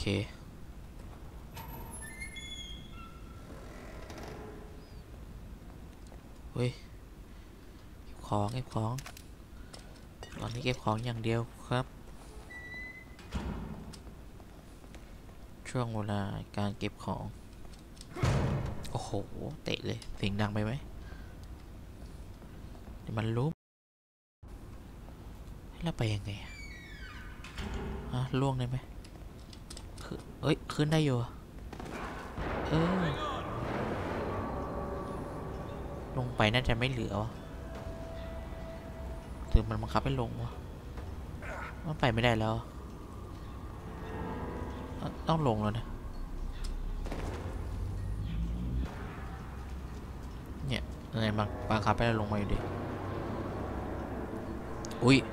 เฮ้ยเก็บของตอนนี้เก็บของอย่างเดียวครับช่วงเวลาการเก็บของโอ้โหเตะเลยเสียงดังไปไหมเดี๋ยวมันล้มแล้วไปยังไงล่วงได้ไหมเอ้ยขึ้นได้อยู่ลงไปน่าจะไม่เหลือวะถึงมันบังคับให้ลงวะมันไปไม่ได้แล้วต้องลงแล้วนะเนี่ยอะไรบังคับให้เราลงมาอยู่ดิอุ้ย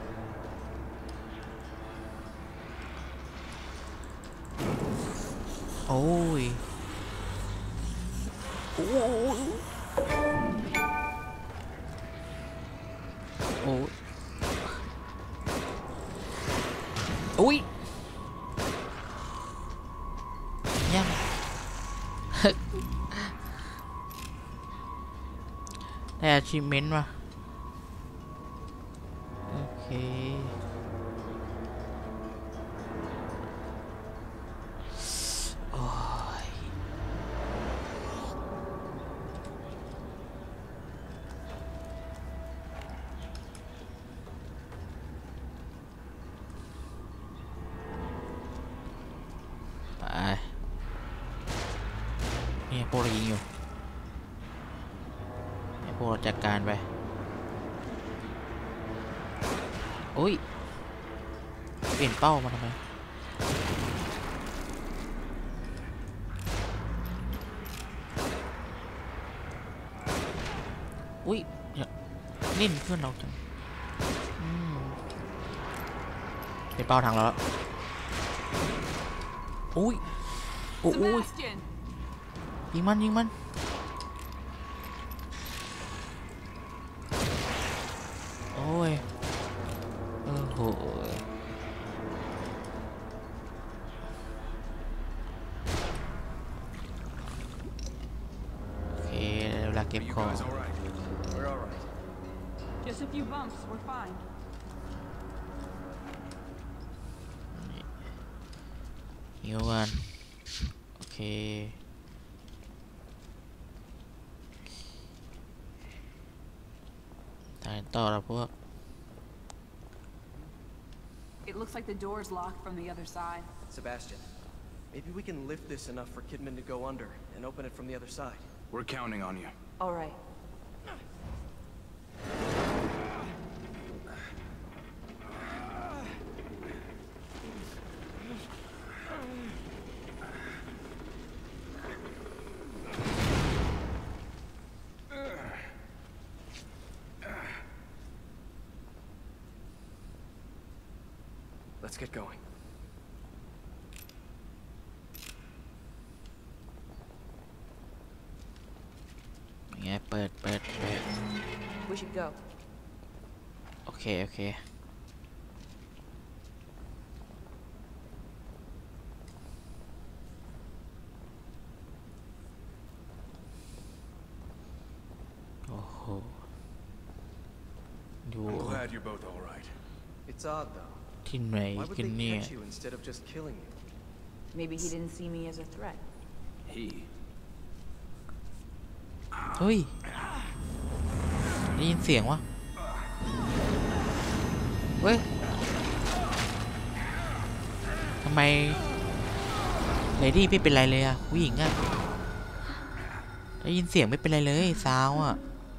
โอ้ยโอ้ยโอ้ยอุ้ยยังได้ achievement ว่ะโอเคโอ้ยไปนี่พวกเรายิงอยู่พวกเราจัดการไปโอ้ยเปลี่ยนเป้ามาทำไมอุ้ยนิ่นเพื่อนเราจังเป็นเป้าทางเราแล้วอุ้ยโอ้ยยิงมันโอ้ยโอ้โหโอเคเวลาเก็บของ Just a few bumps, we're fine. หิวกันโอเคถ่ายต่อแล้วพวก It looks like the door's locked from the other side. Sebastian, maybe we can lift this enough for Kidman to go under and open it from the other side. We're counting on you. All right. Let's get going. ไงเปิด We should go. โอเคโอ้โหดู I'm glad you're both all right. It's odd, though. ที่ไหน Why would กัน they เนี่ย catch you instead of just killing you? Maybe he didn't see me as a threat. He. เฮ้ยได้ยินเสียงวะเว้ยทำไมเลดี้ไม่เป็นไรเลยอะผู้หญิงอะได้ยินเสียงไม่เป็นไรเลยซาวอะ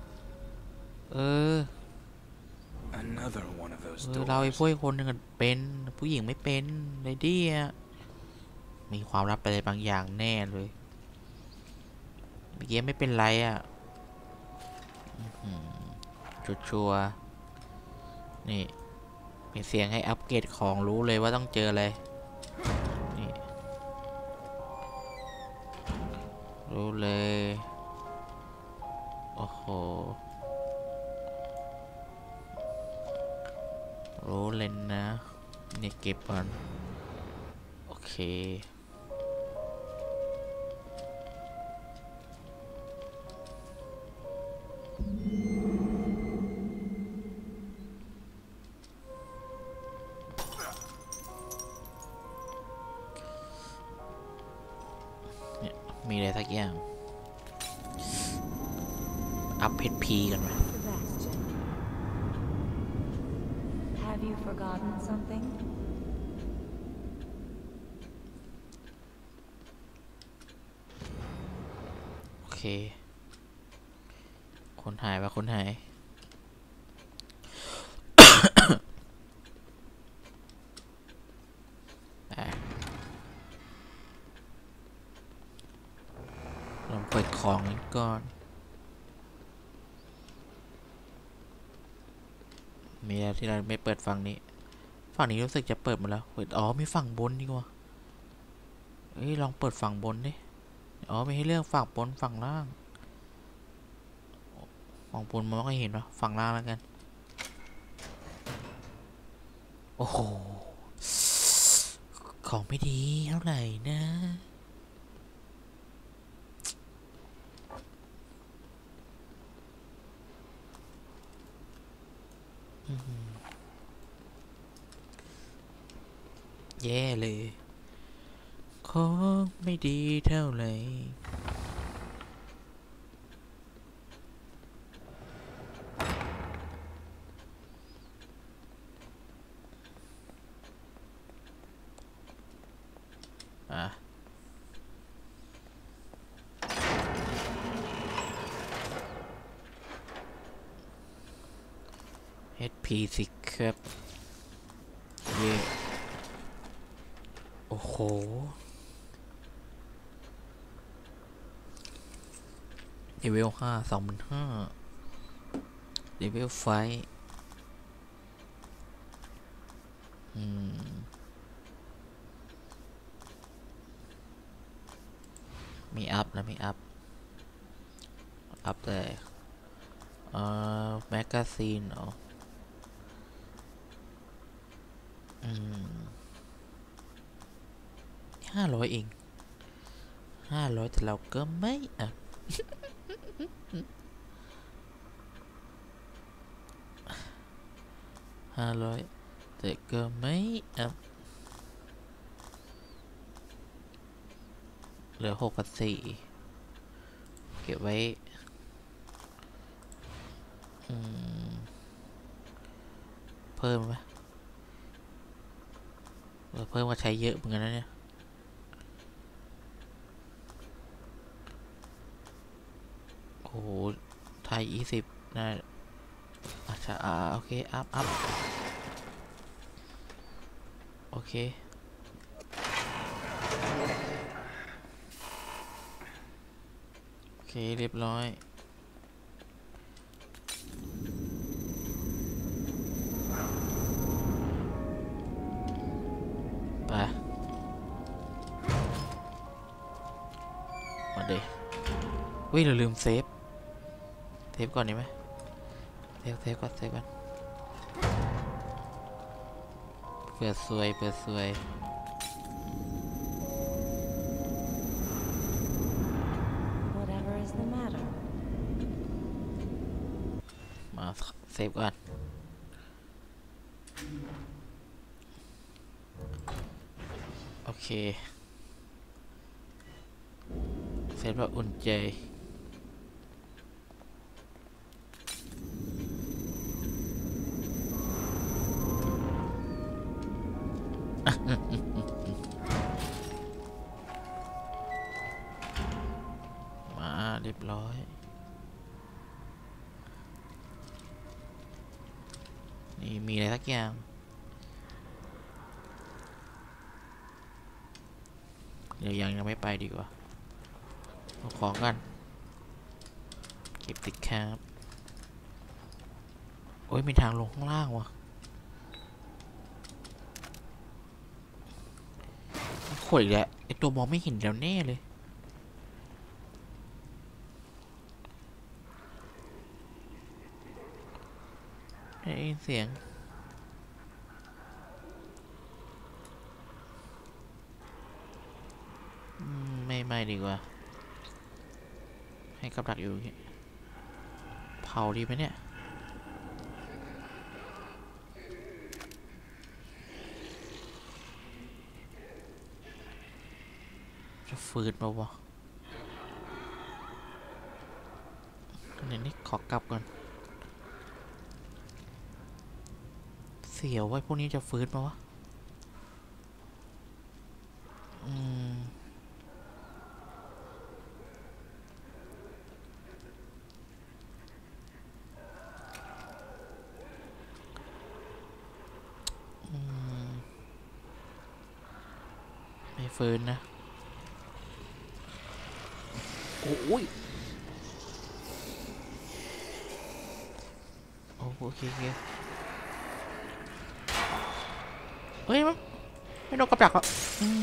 Another one of those เราไอ้ doors. พวกคนหนึ่งเป็นผู้หญิงไม่เป็นเลดี้อะมีความลับอะไรบางอย่างแน่เลยเมื่อกี้ไม่เป็นไรอะชัวร์นี่มีเสียงให้อัปเกรดของรู้เลยว่าต้องเจออะไรนี่รู้เลยโอ้โหรู้เลยนะนี่เก็บก่อนโอเคมีอะไรสักอย่าง อัพเพชรพีกันไหม Sebastian, have you forgotten something? โอเค คนหายปะคนหาย ลองเปิดของนี้ก่อน มีอะไรที่เราไม่เปิดฝั่งนี้ ฝั่งนี้รู้สึกจะเปิดหมดแล้วเปิดอ๋อมีฝั่งบนดีกว่าเอ้ยลองเปิดฝั่งบนดิ อ๋อไม่ให้เลือกฝั่งบนฝั่งล่าง ฝั่งบนมันไม่ค่อยเห็นวะฝั่งล่างแล้วกัน โอ้โห ของไม่ดีเท่าไหร่นะ แย่เลย ของไม่ดีเท่าไหร่อ่ะ HP สิครับเย่โอ้โห เลเวล5 25,000เลเวลไฟมีอัพนะมีอัพเลยแมกกาซีนเหรอ500เอง500แต่เราก็ไม่อ่ะ 500แต่ก็ไม่อ่ะเหลือ6,400เก็บไว้เพิ่มไหมเพิ่มก็ใช้เยอะเหมือนกันนะเนี่ยโอ้โหไทย20นะอาจจะโอเคอัพโอเคเรียบร้อยไปมาดิวิเราลืมเซฟก่อนดีไหมเซฟก่อนเปิดซวย Whatever is the matter? มาเซฟก่อนโอเคเซฟแบบอุ่นใจมาเรียบร้อยนี่มีอะไรสักอย่างเดี๋ยวยังไม่ไปดีกว่าเอาของกันเก็บติดแคปโอ้ยมีทางลงข้างล่างวะโคตรอีกแล้วไอตัวมองไม่เห็นแล้วแน่เลยได้ยินเสียงไม่ดีกว่าให้กับดักอยู่เผาดีไหมเนี่ยจะฝืนเปล่าวะเดี๋ยวนี้ขอกลับก่อนเสียวไว้พวกนี้จะฟื้นมาวะไม่ฟื้นนะโอ้ยโอเคเฮ้ยมันไม่โดนกับดักหรอก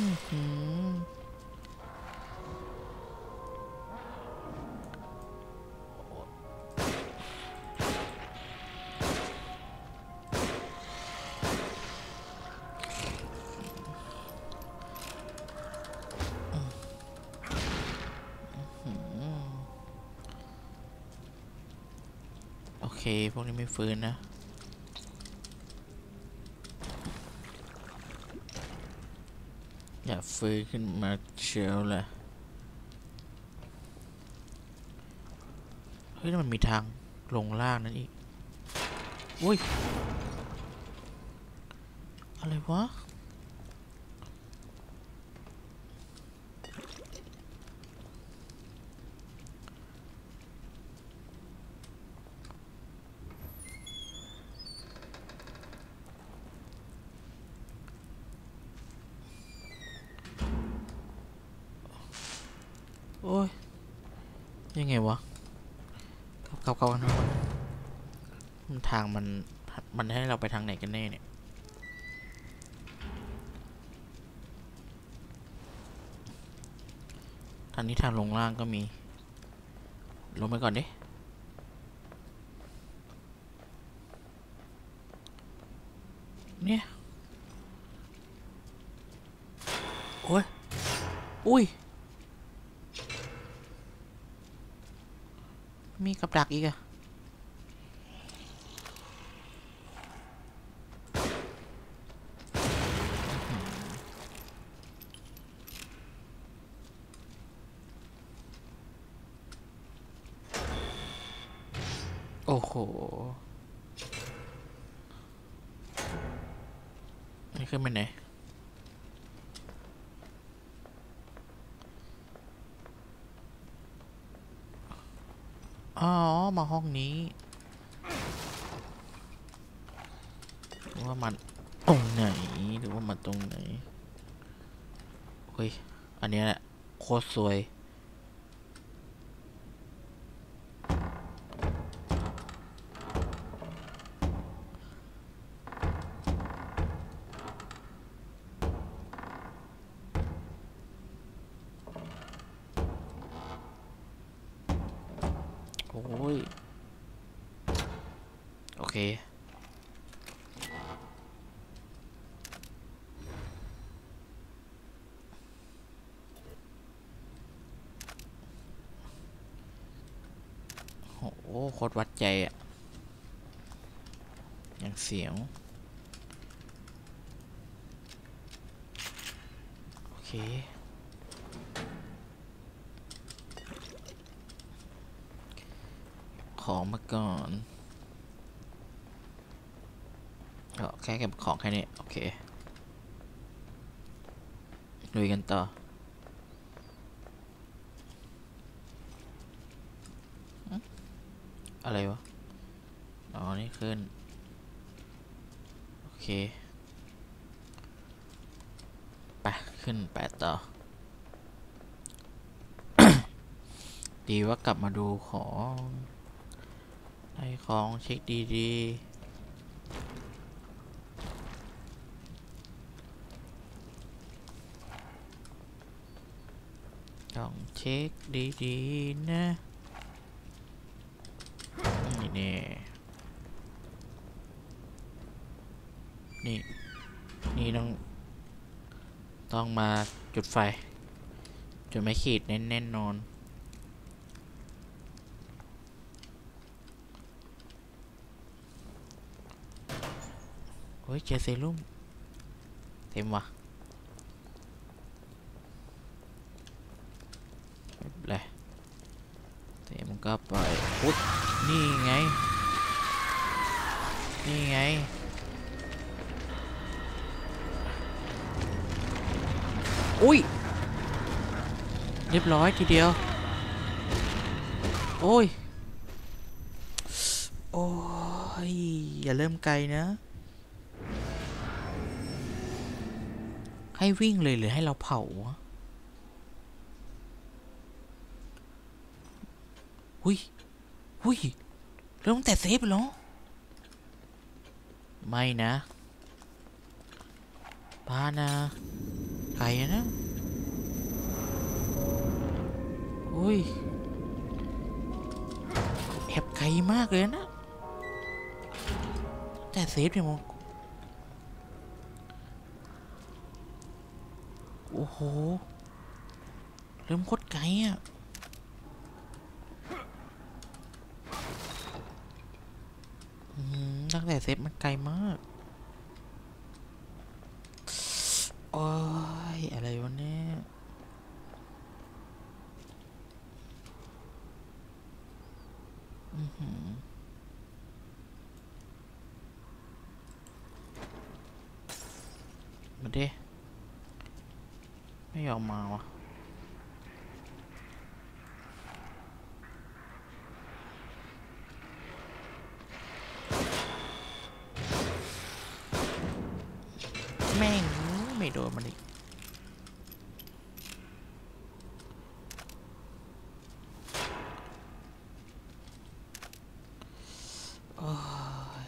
โอเคพวกนี้ไม่ฟื้นนะอย่าฟื้นขึ้นมาเชียวเลยเฮ้ยมันมีทางลงล่างนั่นอีกอุ้ยอะไรวะโอ้ยยังไงวะเก่าๆนะทางมันให้เราไปทางไหนกันแน่เนี่ยทางนี้ทางลงล่างก็มีลงไปก่อนดิเนี่ยโอ้ยอุ้ยมีกับดักอีกอะโอ้โหนี่ขึ้นไปไหนอ๋อมาห้องนี้ว่ามันตรงไหนหรือว่ามันตรงไหนเฮ้ยอันนี้แหละโคตรสวยโอ้ยโอเคโอ้โคตรวัดใจอ่ะอย่างเสียงโอเคของมาก่อนก็แค่เก็บของแค่นี้โอเคลุยกันต่ออะไรวะอ๋อนี่ขึ้นโอเคไปขึ้นไปต่อ ดีว่ากลับมาดูของไอ้ของเช็คดีๆต้องเช็คดีๆนะนี่นี่ต้องมาจุดไฟจุดไม้ขีดแน่นอนโอ้ยเจอเซรุ่มเต็มว่ะไม่เป็นไรเต็มก็ไปอุ๊ยนี่ไง นี่ไง อุ้ย เรียบร้อยทีเดียว โอ้ย โอ้ย อย่าเริ่มไกลนะ ให้วิ่งเลยหรือให้เราเผาวะหุยหุยเริ่มแต่เซฟเหรอ ไม่นะป้านะไกลนะอุ้ยแอบไกลมากเลยนะ แต่เซฟเนี่ยมันโอ้โห เริ่มโคตรไกลอ่ะตั้งแต่เซฟมันไกลมาก โอ้ย อะไรวะเนี่ยมาดิไม่ยอมมาวะแม่งไม่โดนมันอีกโอ้ย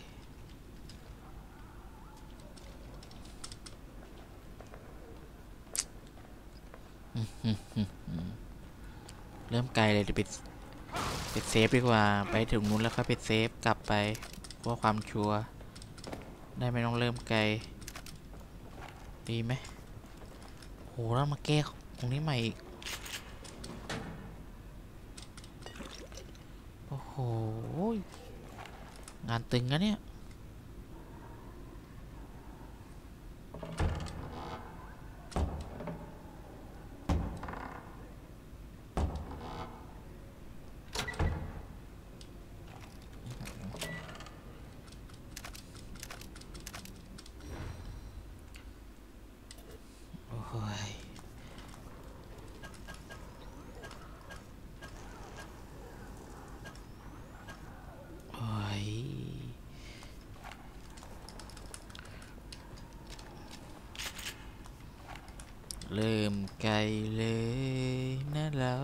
เริ่มไกลเลยเดี๋ยวไปเซฟดีกว่า ไปถึงนู้นแล้วค่อยไปเซฟกลับไปเพื่อความชัวร์ได้ไม่ต้องเริ่มไกลดีไหมโหแล้วมาแก้ตรงนี้ใหม่อีกโอ้โหงานตึงนะเนี่ยโอ้ยโอ้ยเริ่มไกลเลยนะเรา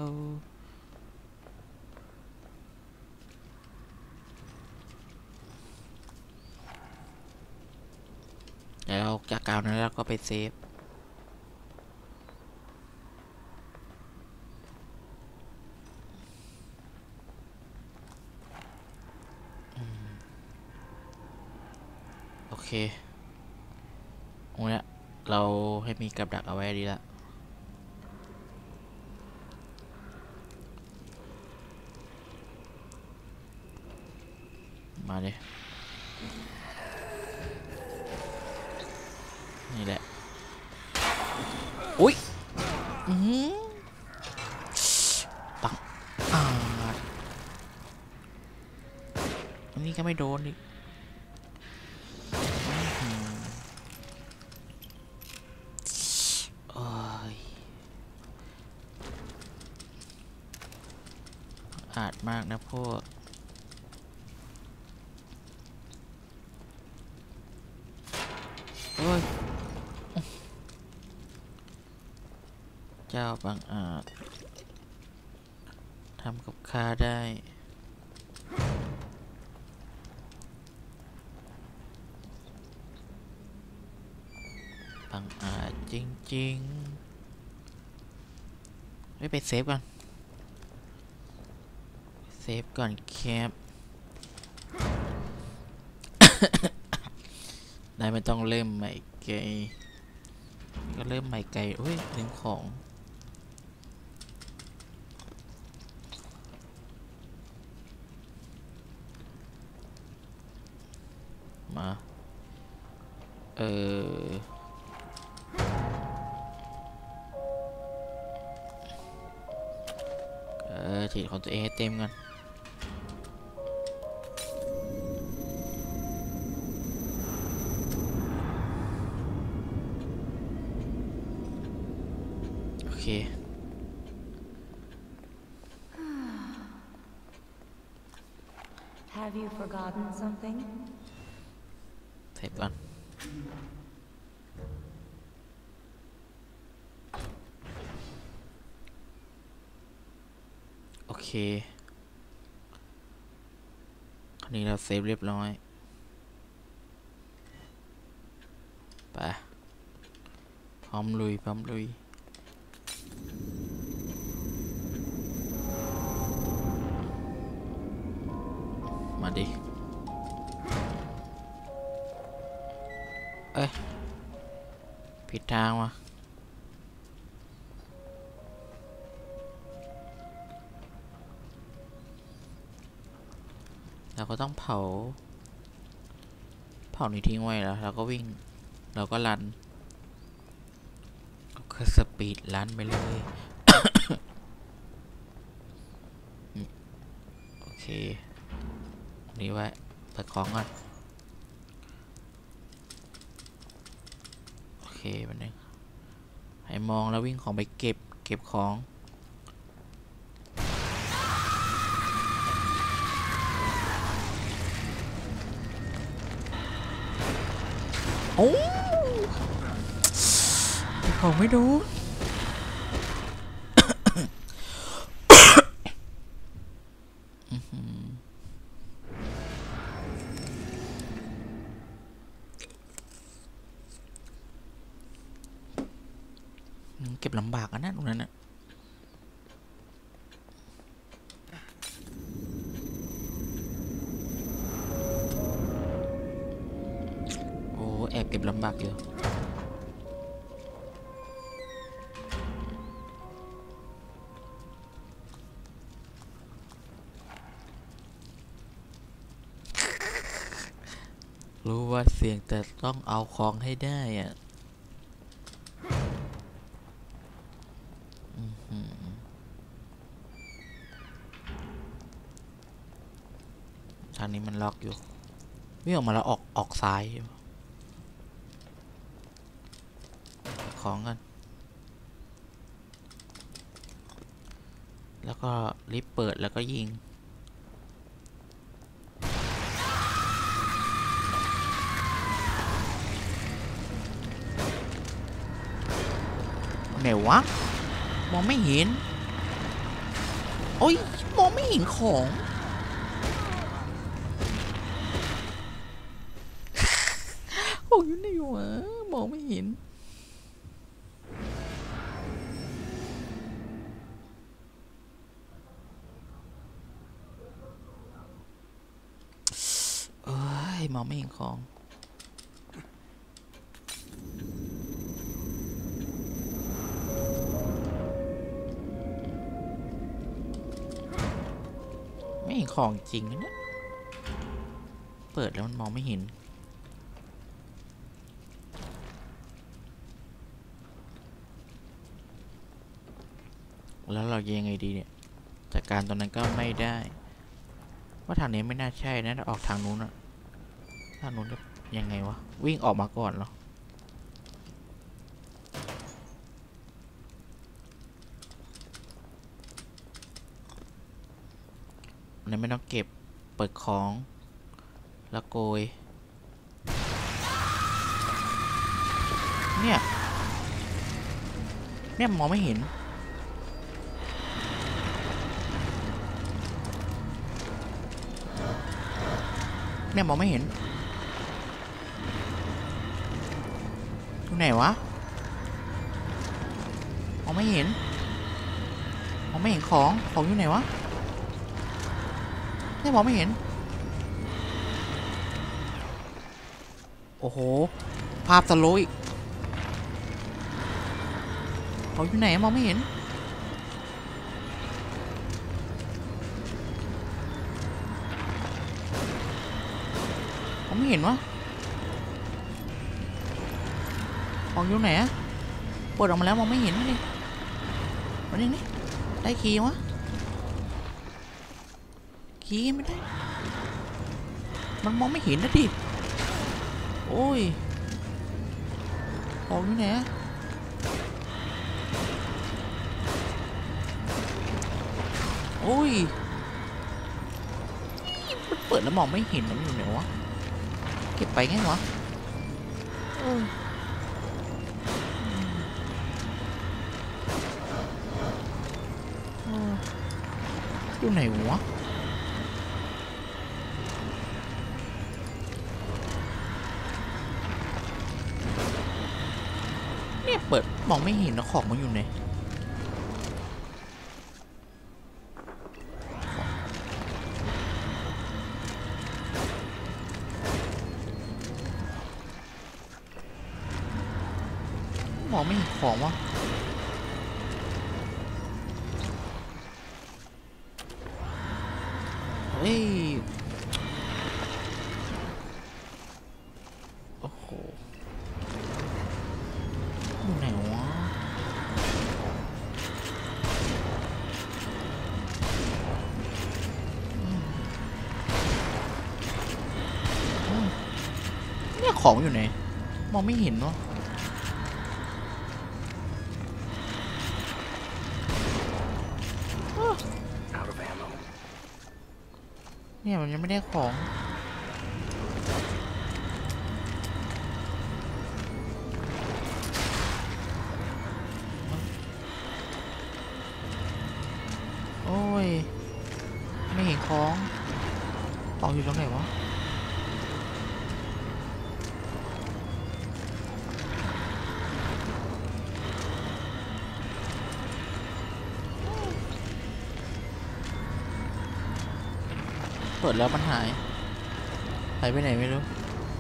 เดี๋ยวเราจากกล่าวนั้นเราก็ไปเซฟโอเคตรงนี้เราให้มีกับดักเอาไว้ดีละมาเลยนี่แหละอุ้ยปังอันนี้ก็ไม่โดนอีกโอ้ยอาจมากนะพวกโอ้ยเจ้าบังอาจทำกับข้าได้บังอาจจริงๆไปเซฟก่อนเซฟก่อนแคป ได้ไม่ต้องเริ่มใหม่ไกลก็เริ่มใหม่ไกลโอ้ยลืมของมาฉีดของตัวเองให้เต็มกันเค Have you forgotten something? เสร็จก่อน โอเค คราวนี้เราเซฟเรียบร้อย ไป พร้อมลุย พร้อมลุย มาดิ เอ้ย ผิดทางว่ะ เราก็ต้องเผานี่ทิ้งไว้แล้วเราก็วิ่ง เราก็รัน ก็คือสปีดรันไปเลย โอเค นี่ไว้เปิดของก่อน โอเคมันนึงให้มองแล้ววิ่งของไปเก็บของ โอ้ของไม่ดูเก็บลำบากอะนะตรงนั้นนะโอ้แอบเก็บลำบากอยู่รู้ว่าเสี่ยงแต่ต้องเอาของให้ได้อะทางนี้มันล็อกอยู่วิ่งออกมาแล้วออกซ้ายของกันแล้วก็รีบเปิดแล้วก็ยิงไหนวะมองไม่เห็นโอ้ยมองไม่เห็นของโอ้ยอยู่ไหนวะมองไม่เห็นเอ้ยมองไม่เห็นของไม่เห็นของจริงนะเนี่ยเปิดแล้วมันมองไม่เห็นแล้วเรายังไงดีเนี่ยจากการตอนนั้นก็ไม่ได้ว่าทางนี้ไม่น่าใช่นะถ้าออกทางนู้นอะทางนู้นจะยังไงวะวิ่งออกมาก่อนเหรออันนี้ไม่ต้องเก็บเปิดของแล้วโกยเนี่ยมองไม่เห็นเนี่ยมองไม่เห็นตรงไหนวะมองไม่เห็นของอยู่ไหนวะเนี่ยมองไม่เห็นโอ้โหภาพสโลว์อีกของอยู่ไหนมองไม่เห็นไม่เห็นวะของอยู่ไหนอะเปิดออกมาแล้วมองไม่เห็นนี่มาดินี่ได้คีย์วะคีย์ไม่ได้มันมองไม่เห็นนะดิโอ้ยของอยู่ไหนโอ้ยมันเปิดแล้วมองไม่เห็นมันอยู่ไหนวะเก็บไปไงวะอยู่ไหนวะเนี่ยเปิดมองไม่เห็นนะของมันอยู่ไหนมองไม่เห็นของวะเฮ้ยโอ้โหอยู่ไหนวะเนี่ยของอยู่ไหนมองไม่เห็นวะเนี่ยมันยังไม่ได้ของโอ้ยไม่เห็นของอยู่ตรงไหนวะเปิดแล้วมันหายไปไหนไม่รู้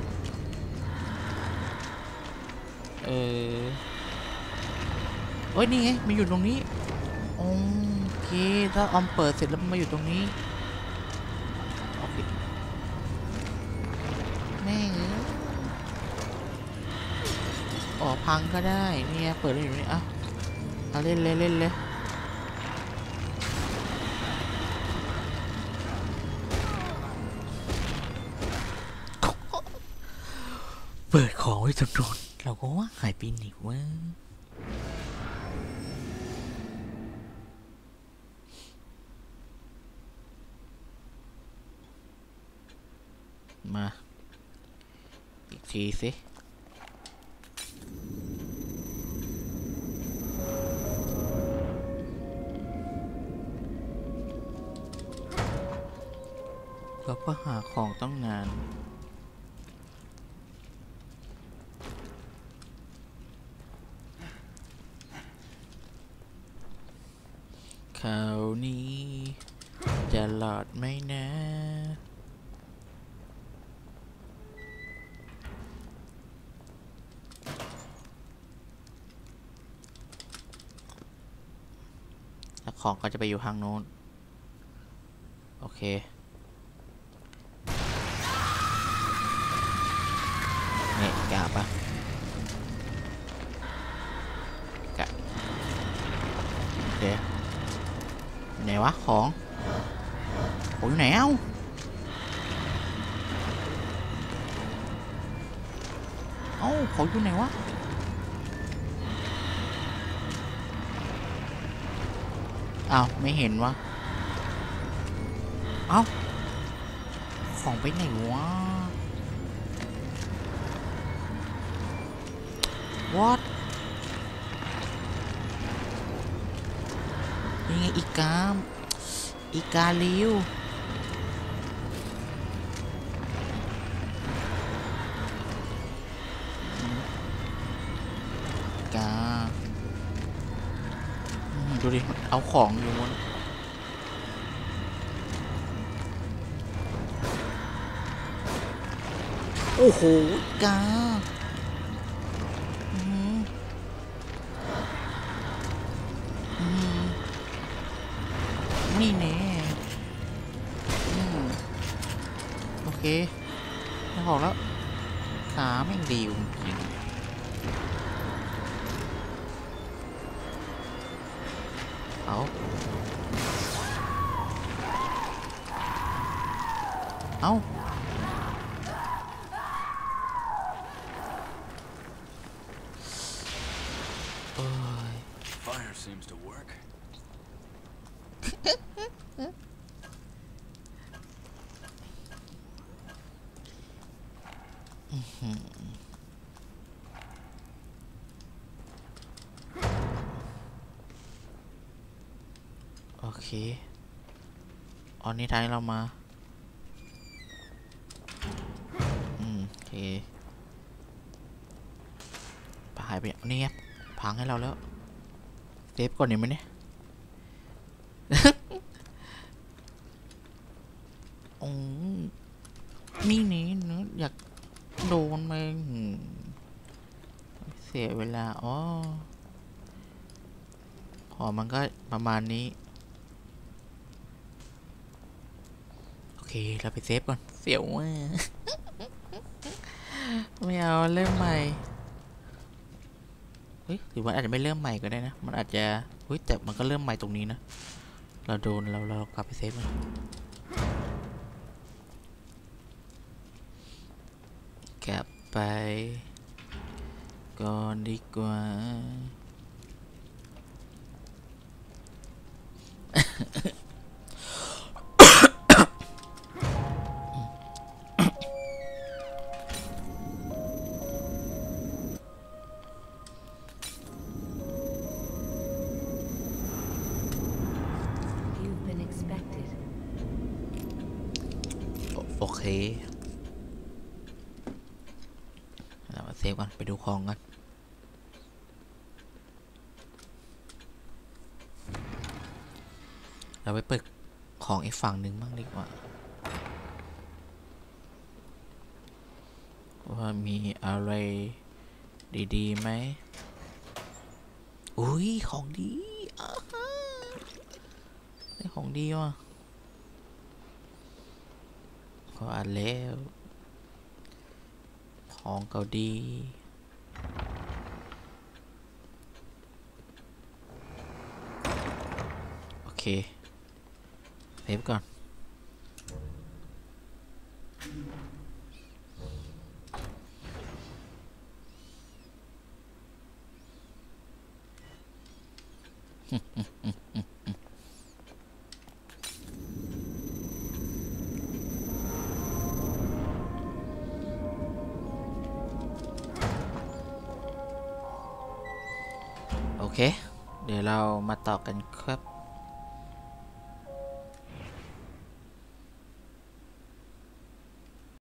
โอ้ยนี่ไงมันอยู่ตรงนี้โอเคถ้าออมเปิดเสร็จแล้วมันมาอยู่ตรงนี้โอเคแม่งอ๋อพังก็ได้เนี่ยเปิดแล้วอยู่นี่อ่ะเล่นเลยเปิดของไว้จำนวนเราก็ว่าหายไปไหนวะมาอีกทีสิเราก็หาของต้องนานคราวนี้จะหลอดไหมนะแล้วของก็จะไปอยู่ทางโน้นโอเคเนี่ยกะปะกะโอเคไหนวะของอยู่ไหนเอ้าของอยู่ไหนวะอ้าวไม่เห็นวะเอ้าของไปไหนวะ what นี่ไงอีกาลิวดูดิเอาของอยู่บนโอ้โหกานี่แน่โอเคได้ของแล้วขาแม่งดีจริงเอา Fire seems to work. เคอ๋อนี่ทางที่เรามาโอเคหายไปนี่ไงพังให้เราแล้วเซฟก่อนเห็นไหมเนี่ย โอ้นี่นี่เนอะอยากโดนมึงเสียเวลาอ๋อของมันก็ประมาณนี้โอเคเราไปเซฟก่อนเสียวมาก ไม่เอาเริ่มใหม่เฮ้ยหรือว่าอาจจะไม่เริ่มใหม่ก็ได้นะมันอาจจะเฮ้ยแต่มันก็เริ่มใหม่ตรงนี้นะเราโดนเรากลับไปเซฟมันกลับไปก่อนดีกว่า You've been expected. โอเคเรามาเซฟก่อนไปดูของกันเราไปเปิดของอีกฝั่งหนึ่งบ้างดีกว่าว่ามีอะไรดีๆไหมอุ้ยของดีได้ของดีว่ะขออ่านแล้วของเก่าดีโอเคเซฟก่อนโอเคเดี๋ยวเรามาต่อกันครับ